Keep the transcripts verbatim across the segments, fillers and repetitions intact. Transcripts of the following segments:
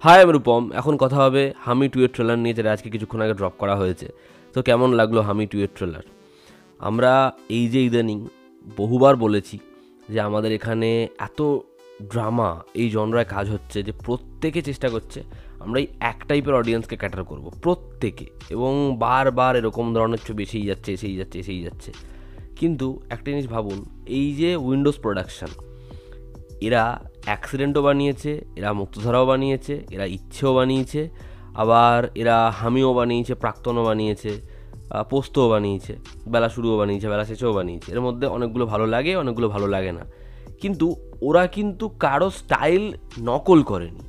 High, আমি রূপম। এখন কথা হবে হামি টু এর ট্রেলার নিয়ে, যেটা আজকে কিছুক্ষণ আগে ড্রপ করা হয়েছে। তো কেমন লাগলো হামি টু এর ট্রেলার? আমরা এই যে ইদানিং বহুবার বলেছি যে আমাদের এখানে এত ড্রামা এই জনরায় কাজ হচ্ছে যে প্রত্যেকে চেষ্টা করছে আমরা এই এক টাইপের অডিয়েন্সকে ক্যাটার করব, প্রত্যেকে, এবং বারবার এরকম ধরনের ছবি এসেই যাচ্ছে এসেই যাচ্ছে এসেই যাচ্ছে কিন্তু একটা জিনিস ভাবুন, এই যে উইন্ডোজ প্রোডাকশান, এরা অ্যাক্সিডেন্টও বানিয়েছে, এরা মুক্তধারাও বানিয়েছে, এরা ইচ্ছেও বানিয়েছে, আবার এরা হামিও বানিয়েছে, প্রাক্তনও বানিয়েছে, পোস্তও বানিয়েছে, বেলা শুরুও বানিয়েছে, বেলা শেষেও বানিয়েছে। এর মধ্যে অনেকগুলো ভালো লাগে, অনেকগুলো ভালো লাগে না। কিন্তু ওরা কিন্তু কারো স্টাইল নকল করেনি।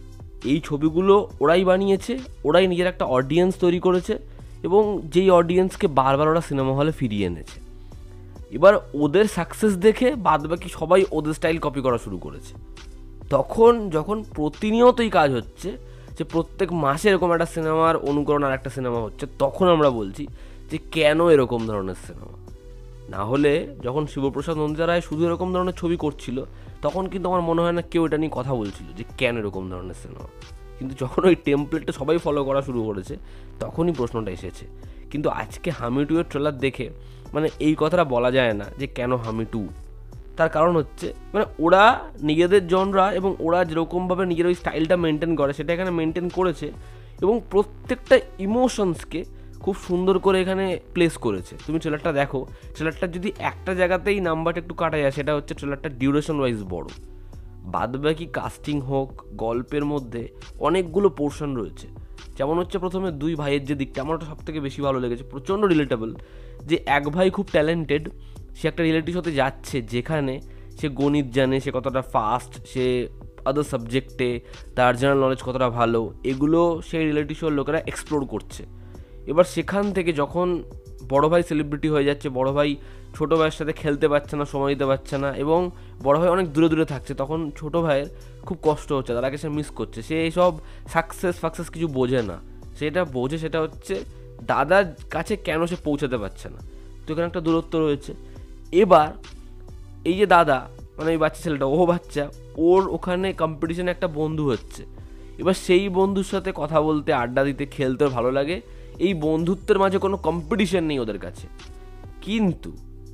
এই ছবিগুলো ওরাই বানিয়েছে, ওরাই নিজের একটা অডিয়েন্স তৈরি করেছে, এবং যেই অডিয়েন্সকে বারবার ওরা সিনেমা হলে ফিরিয়ে এনেছে। এবার ওদের সাকসেস দেখে বাদবাকি সবাই ওদের স্টাইল কপি করা শুরু করেছে। তখন যখন প্রতিনিয়তই কাজ হচ্ছে, যে প্রত্যেক মাসে এরকম একটা সিনেমার অনুকরণ আর একটা সিনেমা হচ্ছে, তখন আমরা বলছি যে কেন এরকম ধরনের সিনেমা। না হলে যখন শিবপ্রসাদ নন্দিতা রায় শুধু এরকম ধরনের ছবি করছিল, তখন কিন্তু আমার মনে হয় না কেউ এটা নিয়ে কথা বলছিল যে কেন এরকম ধরনের সিনেমা। কিন্তু যখন ওই টেমপ্লেটটা সবাই ফলো করা শুরু করেছে, তখনই প্রশ্নটা এসেছে। কিন্তু আজকে হামি টু এর ট্রেলার দেখে মানে এই কথাটা বলা যায় না যে কেন হামি টু। তার কারণ হচ্ছে মানে ওরা নিজেদের জনরা এবং ওরা যেরকমভাবে নিজের ওই স্টাইলটা মেনটেন করে সেটা এখানে মেনটেন করেছে, এবং প্রত্যেকটা ইমোশনসকে খুব সুন্দর করে এখানে প্লেস করেছে। তুমি ট্রেলারটা দেখো, ট্রেলারটা যদি একটা জায়গাতেই নাম্বারটা একটু কাটা যায়, সেটা হচ্ছে ট্রেলারটা ডিউরেশন ওয়াইজ বড়। বাদবাকি কাস্টিং হোক, গল্পের মধ্যে অনেকগুলো পোর্শন রয়েছে। যেমন হচ্ছে প্রথমে দুই ভাইয়ের যে দিকটা আমার সব থেকে বেশি ভালো লেগেছে, প্রচণ্ড রিলেটেবল। যে এক ভাই খুব ট্যালেন্টেড, সে একটা রিয়েলিটি শোতে যাচ্ছে যেখানে সে গণিত জানে, সে কতটা ফাস্ট, সে আদার সাবজেক্টে তার জেনারেল নলেজ কতটা ভালো, এগুলো সেই রিয়েলিটি শোর লোকেরা এক্সপ্লোর করছে। এবার সেখান থেকে যখন বড় ভাই সেলিব্রিটি হয়ে যাচ্ছে, বড় ভাই ছোটো ভাইয়ের সাথে খেলতে পারছে না, সময় দিতে পারছে না, এবং বড় ভাই অনেক দূরে দূরে থাকছে, তখন ছোটো ভাইয়ের খুব কষ্ট হচ্ছে, তারাকে সে মিস করছে। সে এইসব সাকসেস ফাকসেস কিছু বোঝে না, সেটা বোঝে সেটা হচ্ছে দাদার কাছে কেন সে পৌঁছাতে পারছে না। তো এখানে একটা দূরত্ব রয়েছে। এবার এই যে দাদা, মানে এই বাচ্চা ছেলেটা, ও বাচ্চা, ওর ওখানে কম্পিটিশনে একটা বন্ধু হচ্ছে। এবার সেই বন্ধুর সাথে কথা বলতে, আড্ডা দিতে, খেলতে ভালো লাগে। এই বন্ধুত্বের মাঝে কোনো কম্পিটিশন নেই ওদের কাছে। কিন্তু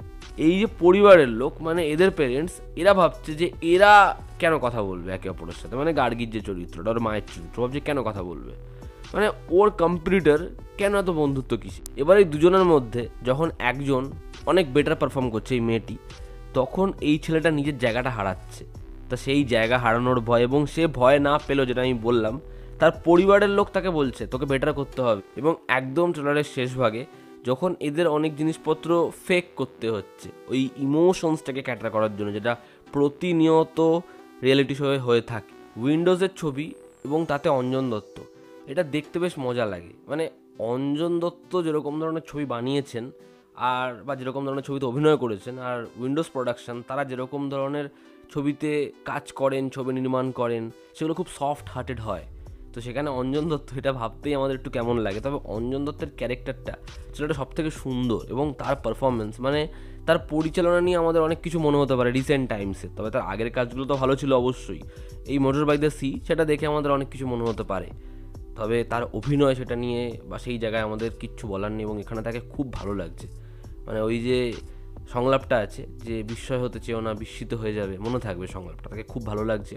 এই যে পরিবারের লোক, মানে এদের পেরেন্টস, এরা ভাবছে যে এরা কেন কথা বলবে একে অপরের সাথে। মানে গার্গীর যে চরিত্রটা, ওর মায়ের চরিত্র, ভাবছে কেন কথা বলবে, মানে ওর কম্পিটিটর, কেন এত বন্ধুত্ব কিসে। এবার এই দুজনের মধ্যে যখন একজন অনেক বেটার পারফর্ম করছে, এই মেয়েটি, তখন এই ছেলেটা নিজের জায়গাটা হারাচ্ছে। তা সেই জায়গা হারানোর ভয়, এবং সে ভয় না পেলেও, যেটা আমি বললাম, তার পরিবারের লোক তাকে বলছে তোকে বেটার করতে হবে। এবং একদম ট্রেলারের শেষ ভাগে যখন এদের অনেক জিনিসপত্র ফেক করতে হচ্ছে ওই ইমোশনসটাকে ক্যাটার করার জন্য, যেটা প্রতিনিয়ত রিয়েলিটি শোয়ে হয়ে থাকে। উইন্ডোজের ছবি এবং তাতে অঞ্জন দত্ত, এটা দেখতে বেশ মজা লাগে। মানে অঞ্জন দত্ত যেরকম ধরনের ছবি বানিয়েছেন, আর বা যেরকম ধরনের ছবিতে অভিনয় করেছেন, আর উইন্ডোজ প্রোডাকশান তারা যেরকম ধরনের ছবিতে কাজ করেন, ছবি নির্মাণ করেন, সেগুলো খুব সফট হার্টেড হয়। তো সেখানে অঞ্জন দত্ত, এটা ভাবতেই আমাদের একটু কেমন লাগে। তবে অঞ্জন দত্তের ক্যারেক্টারটা, সেটা সব থেকে সুন্দর, এবং তার পারফরমেন্স, মানে তার পরিচালনা নিয়ে আমাদের অনেক কিছু মনে হতে পারে রিসেন্ট টাইমসে। তবে তার আগের কাজগুলো তো ভালো ছিল অবশ্যই। এই মোটর বাই দ্য সি, সেটা দেখে আমাদের অনেক কিছু মনে হতে পারে। তবে তার অভিনয়, সেটা নিয়ে বা সেই জায়গায় আমাদের কিচ্ছু বলার নেই, এবং এখানে তাকে খুব ভালো লাগছে। মানে ওই যে সংলাপটা আছে যে বিস্ময় হতে চেয়েও না, বিস্মিত হয়ে যাবে, মনে থাকবে সংলাপটা, তাকে খুব ভালো লাগছে।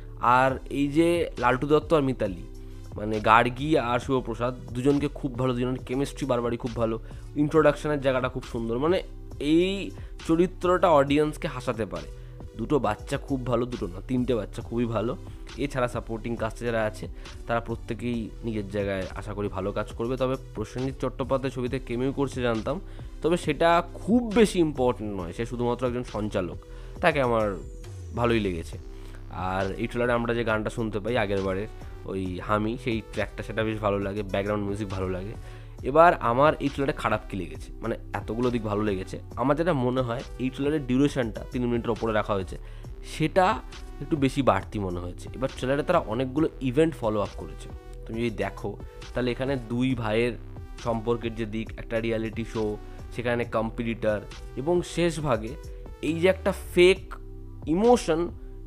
আর এই যে লালটু দত্ত আর মিতালি, মানে গার্গী আর শিবপ্রসাদ, দুজনকে খুব ভালো, দুজনের কেমিস্ট্রি বারবারই খুব ভালো, ইন্ট্রোডাকশনের জায়গাটা খুব সুন্দর। মানে এই চরিত্রটা অডিয়েন্সকে হাসাতে পারে। দুটো বাচ্চা খুব ভালো, দুটো না তিনটে বাচ্চা খুবই ভালো। এছাড়া সাপোর্টিং কাস্টে যারা আছে তারা প্রত্যেকেই নিজের জায়গায় আশা করি ভালো কাজ করবে। তবে প্রসেনজিৎ চট্টোপাধ্যায় ছবিতে কেমিও করছে জানতাম, তবে সেটা খুব বেশি ইম্পর্টেন্ট নয়, সে শুধুমাত্র একজন সঞ্চালক, তাকে আমার ভালোই লেগেছে। আর এই ট্রেলারে আমরা যে গানটা শুনতে পাই আগের বারের, ওই হামি, সেই ট্র্যাকটা, সেটা বেশ ভালো লাগে, ব্যাকগ্রাউন্ড মিউজিক ভালো লাগে। এবার আমার এই ট্রেলারে খারাপ কী লেগেছে, মানে এতগুলো দিক ভালো লেগেছে, আমার যেটা মনে হয় এই ট্রেলারের ডিউরেশনটা তিন মিনিটের ওপরে রাখা হয়েছে, সেটা একটু বেশি বাড়তি মনে হয়েছে। এবার ট্রেলারে তারা অনেকগুলো ইভেন্ট ফলো আপ করেছে। তুমি যদি দেখো তাহলে এখানে দুই ভাইয়ের সম্পর্কের যে দিক, একটা রিয়ালিটি শো, সেখানে কম্পিটিটার, এবং শেষ ভাগে এই যে একটা ফেক ইমোশন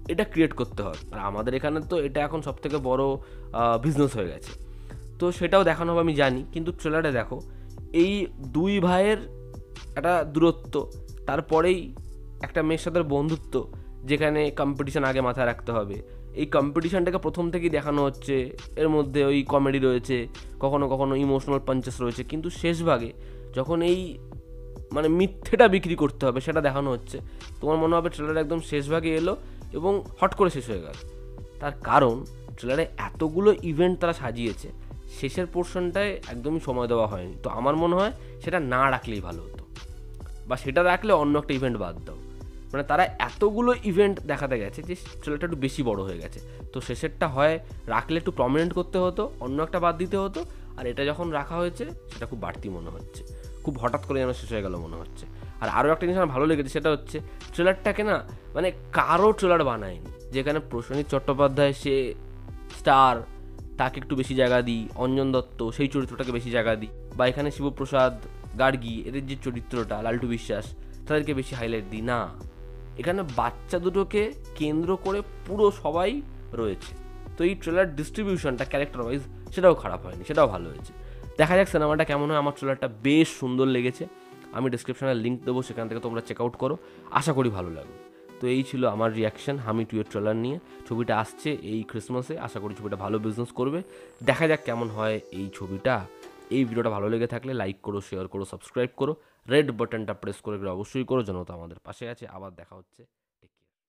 এটা ক্রিয়েট করতে হবে। আর আমাদের এখানে তো এটা এখন সবথেকে বড় বিজনেস হয়ে গেছে, তো সেটাও দেখানো হবে আমি জানি। কিন্তু ট্রেলারে দেখো এই দুই ভাইয়ের একটা দূরত্ব, তারপরেই একটা মেয়ের সাথে বন্ধুত্ব, যেখানে কম্পিটিশান আগে মাথায় রাখতে হবে। এই কম্পিটিশানটাকে প্রথম থেকেই দেখানো হচ্ছে, এর মধ্যে ওই কমেডি রয়েছে, কখনো কখনো ইমোশনাল পাঞ্চেস রয়েছে, কিন্তু শেষ ভাগে যখন এই মানে মিথ্যেটা বিক্রি করতে হবে সেটা দেখানো হচ্ছে, তোমার মনে হবে ট্রেলার একদম শেষ ভাগে এলো এবং হট করে শেষ হয়ে গেল। তার কারণ ট্রেলারে এতগুলো ইভেন্ট তারা সাজিয়েছে, শেষের পোর্শনটায় একদমই সময় দেওয়া হয়নি। তো আমার মনে হয় সেটা না রাখলেই ভালো হতো, বা সেটা রাখলে অন্য একটা ইভেন্ট বাদ দাও। মানে তারা এতগুলো ইভেন্ট দেখাতে গেছে যে ট্রেলারটা একটু বেশি বড় হয়ে গেছে। তো শেষেরটা হয় রাখলে একটু প্রমিনেন্ট করতে হতো, অন্য একটা বাদ দিতে হতো। আর এটা যখন রাখা হয়েছে সেটা খুব বাড়তি মনে হচ্ছে, খুব হঠাৎ করে যেন শেষ হয়ে গেল মনে হচ্ছে। আর আরও একটা জিনিস আমার ভালো লেগেছে, সেটা হচ্ছে ট্রেলারটাকে না মানে কারো ট্রেলার বানায়নি, যেখানে প্রসেনজিৎ চট্টোপাধ্যায় সে স্টার, তাকে একটু বেশি জায়গা দিই, অঞ্জন দত্ত সেই চরিত্রটাকে বেশি জায়গা দিই, বা এখানে শিবপ্রসাদ, গার্গী এদের যে চরিত্রটা, লালটু বিশ্বাস, তাদেরকে বেশি হাইলাইট দিই না। এখানে বাচ্চা দুটোকে কেন্দ্র করে পুরো সবাই রয়েছে। তো এই ট্রেলার ডিস্ট্রিবিউশনটা ক্যারেক্টার ওয়াইজ সেটাও খারাপ হয়নি, সেটাও ভালো হয়েছে। দেখা যাক সিনেমাটা কেমন হয়। আমার ট্রেলারটা বেশ সুন্দর লেগেছে, আমি ডিসক্রিপশনে লিঙ্ক দেবো, সেখান থেকে তোমরা চেক আউট করো, আশা করি ভালো লাগবে। তো এই ছিল আমার রিয়াকশন হামি টু এর ট্রেলার নিয়ে। ছবিটা আসছে এই ক্রিসমাসে, আশা করি ছবিটা ভালো বিজনেস করবে। দেখা যাক কেমন হয় এই ছবিটা। এই ভিডিওটা ভালো লেগে থাকলে লাইক করো, শেয়ার করো, সাবস্ক্রাইব করো, রেড বাটনটা প্রেস করে অবশ্যই করো, যেন তো আমাদের পাশে আছে। আবার দেখা হচ্ছে।